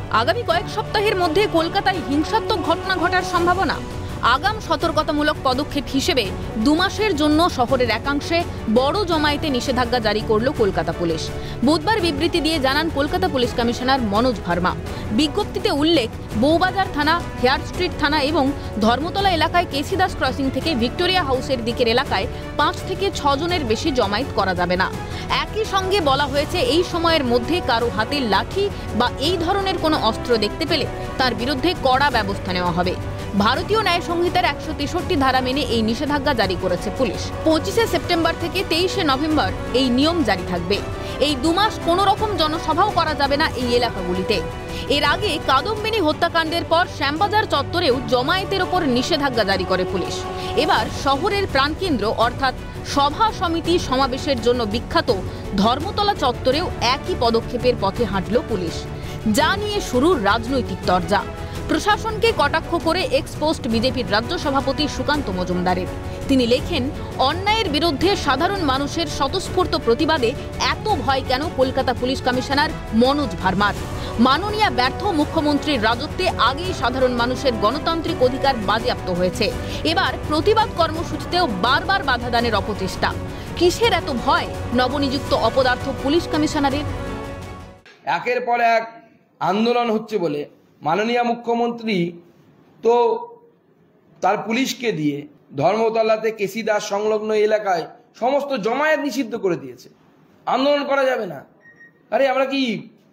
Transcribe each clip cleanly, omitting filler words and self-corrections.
আগামী কয়েক সপ্তাহের মধ্যে কলকাতায় হিংসাত্মক ঘটনা ঘটার সম্ভাবনা। আগাম সতর্কতামূলক পদক্ষেপ হিসেবে 2 মাসের জন্য শহরের একাংশে বড় জমায়েতে নিষেধাজ্ঞা জারি করল কলকাতা পুলিশ। বুধবার বিবৃতি দিয়ে জানান কলকাতা পুলিশ কমিশনার মনোজ ভার্মা। বিজ্ঞপ্তিতে উল্লেখ, বউবাজার থানা, হেয়ার স্ট্রিট থানা এবং ধর্মতলা এলাকায় কেসিদাস ক্রসিং থেকে ভিক্টোরিয়া হাউসের দিকের এলাকায় 5 থেকে 6 জনের বেশি জমায়েত করা যাবে না। একই সঙ্গে বলা হয়েছে, এই সময়ের মধ্যে কারো হাতে লাঠি বা এই ধরনের কোনো অস্ত্র দেখতে পেলে তার বিরুদ্ধে কড়া ব্যবস্থা নেওয়া হবে। ভারতীয় ন্যায় সংহিতার 163 ধারা মেনে এই নিষেধাজ্ঞা জারি করেছে পুলিশ। 25 সেপ্টেম্বর থেকে 23 নভেম্বর এই নিয়ম জারি থাকবে। এই 2 মাস কোনো রকম জনসভাও করা যাবে না এই এলাকাগুলিতে। এর আগে কাদম্বিনী হত্যাকাণ্ডের পর শ্যামবাজার চত্বরেও জমায়েতের ওপর নিষেধাজ্ঞা জারি করে পুলিশ। এবার শহরের প্রাণকেন্দ্র অর্থাৎ সভা সমিতি সমাবেশের জন্য বিখ্যাত ধর্মতলা চত্বরেও একই পদক্ষেপের পথে হাঁটল পুলিশ, যা নিয়ে শুরু রাজনৈতিক তরজা। প্রশাসনকে কটাক্ষ করে এক্সপোস্ট বিজেপির রাজ্য সভাপতি সুকান্ত মজুমদারের। তিনি লেখেন, অন্যায়ের বিরুদ্ধে সাধারণ মানুষের স্বতঃস্ফূর্ত প্রতিবাদে এত ভয় কেন কলকাতা পুলিশ কমিশনার মনোজ ভার্মার? মাননীয় ব্যর্থ মুখ্যমন্ত্রীর রাজত্বে আগেই সাধারণ মানুষের গণতান্ত্রিক অধিকার বাজেয়াপ্ত হয়েছে। এবার প্রতিবাদ কর্মসূচিতেও বারবার বাধাদানের অপচেষ্টা। কিসের এত ভয় নবনিযুক্ত অপদার্থ পুলিশ কমিশনারের? একের পর এক আন্দোলন হচ্ছে বলে মাননীয় মুখ্যমন্ত্রী তো তার পুলিশকে দিয়ে ধর্মতলাতে কেসিদাস সংলগ্ন এলাকায় সমস্ত জমায়েত নিষিদ্ধ করে দিয়েছে। আন্দোলন করা যাবে না। আরে আমরা কি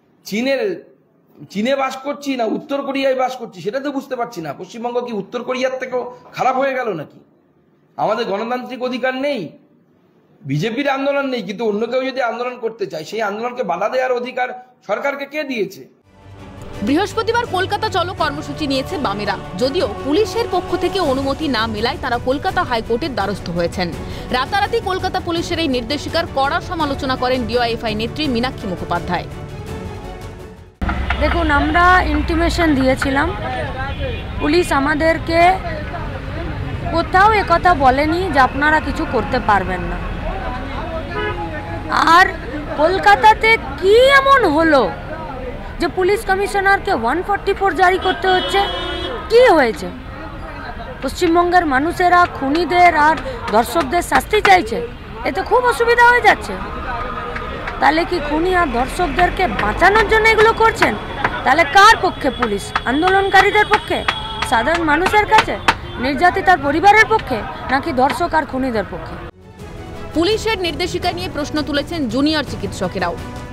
চীনে বাস করছি না উত্তর কোরিয়ায় বাস করছি সেটা তো বুঝতে পারছি না। পশ্চিমবঙ্গ কি উত্তর কোরিয়ার থেকেও খারাপ হয়ে গেল নাকি? আমাদের গণতান্ত্রিক অধিকার নেই, বিজেপির আন্দোলন নেই, কিন্তু অন্য কেউ যদি আন্দোলন করতে চায় সেই আন্দোলনকে বাধা দেওয়ার অধিকার সরকারকে কে দিয়েছে? বৃহস্পতিবার কলকাতা চলো কর্মসূচি নিয়েছে বামেরা। যদিও পুলিশের পক্ষ থেকে অনুমতি না মেলায় তারা কলকাতা হাইকোর্টের দ্বারস্থ হয়েছেন। রাতারাতি কলকাতা পুলিশের এই নির্দেশিকার কড়া সমালোচনা করেন ডিওয়াইএফআই নেত্রী মীনাক্ষী মুখোপাধ্যায়। দেখুন, আমরা ইন্টিমেশন দিয়েছিলাম, পুলিশ আমাদেরকে কোথাও একথা বলেনি যে আপনারা কিছু করতে পারবেন না। আর কলকাতাতে কি এমন হলো যে পুলিশ কমিশনারকে 144 জারি করতে হচ্ছে? কি হয়েছে? পশ্চিমবঙ্গের মানুষেরা খুনিদের আর ধর্ষকদের শাস্তি চাইছে, এতে খুব অসুবিধা হয়ে যাচ্ছে। তাহলে কি খুনি আর ধর্ষকদেরকে বাঁচানোর জন্য এগুলো করছেন? তাহলে কার পক্ষে পুলিশ? আন্দোলনকারীদের পক্ষে, সাধারণ মানুষের কাছে, নির্যাতিতার পরিবারের পক্ষে, নাকি ধর্ষক আর খুনিদের পক্ষে? পুলিশের নির্দেশিকা নিয়ে প্রশ্ন তুলেছেন জুনিয়র চিকিৎসকেরাও।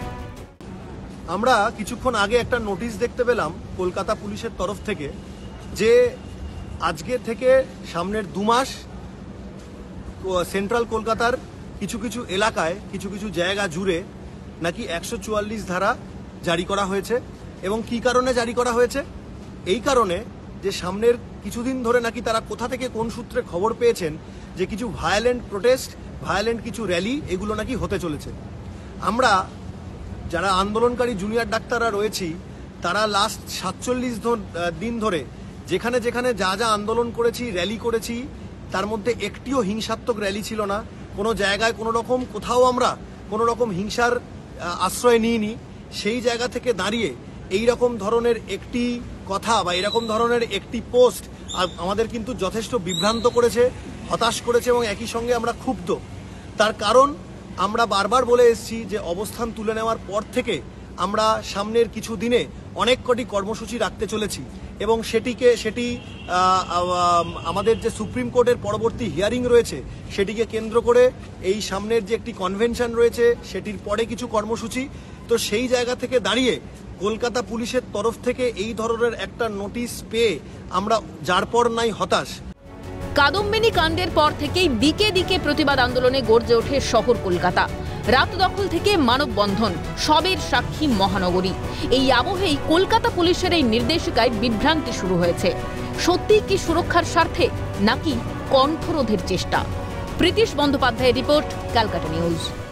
আমরা কিছুক্ষণ আগে একটা নোটিশ দেখতে পেলাম কলকাতা পুলিশের তরফ থেকে যে আজকে থেকে সামনের 2 মাস সেন্ট্রাল কলকাতার কিছু কিছু এলাকায় কিছু কিছু জায়গা জুড়ে নাকি 144 ধারা জারি করা হয়েছে। এবং কি কারণে জারি করা হয়েছে? এই কারণে যে সামনের কিছুদিন ধরে নাকি তারা কোথা থেকে কোন সূত্রে খবর পেয়েছেন যে কিছু ভায়োলেন্ট প্রোটেস্ট, ভায়োলেন্ট কিছু র্যালি এগুলো নাকি হতে চলেছে। আমরা যারা আন্দোলনকারী জুনিয়র ডাক্তাররা রয়েছি তারা লাস্ট 47 দিন ধরে যেখানে যেখানে যা যা আন্দোলন করেছি, র্যালি করেছি, তার মধ্যে একটিও হিংসাত্মক র্যালি ছিল না। কোনো জায়গায় কোনো রকম কোথাও আমরা কোনো রকম হিংসার আশ্রয় নিইনি। সেই জায়গা থেকে দাঁড়িয়ে এই রকম ধরনের একটি কথা বা এরকম ধরনের একটি পোস্ট আমাদের কিন্তু যথেষ্ট বিভ্রান্ত করেছে, হতাশ করেছে এবং একই সঙ্গে আমরা ক্ষুব্ধ। তার কারণ আমরা বারবার বলে এসেছি যে অবস্থান তুলে নেওয়ার পর থেকে আমরা সামনের কিছু দিনে অনেক কটি কর্মসূচি রাখতে চলেছি এবং সেটি আমাদের যে সুপ্রিম কোর্টের পরবর্তী হিয়ারিং রয়েছে সেটিকে কেন্দ্র করে এই সামনের যে একটি কনভেনশন রয়েছে সেটির পরে কিছু কর্মসূচি। তো সেই জায়গা থেকে দাঁড়িয়ে কলকাতা পুলিশের তরফ থেকে এই ধরনের একটা নোটিশ পেয়ে আমরা যার পর নাই হতাশ। কাদম্বিনী কাণ্ডের পর থেকেই দিকে দিকে প্রতিবাদ আন্দোলনে গর্জে ওঠে শহর কলকাতা। রাত দখল থেকে মানববন্ধন, সবের সাক্ষী মহানগরী। এই আবহেই কলকাতা পুলিশের এই নির্দেশিকায় বিভ্রান্তি শুরু হয়েছে। সত্যি কি সুরক্ষার স্বার্থে, নাকি কণ্ঠরোধের চেষ্টা? প্রীতিশ বন্দ্যোপাধ্যায়ের রিপোর্ট, ক্যালকাটা নিউজ।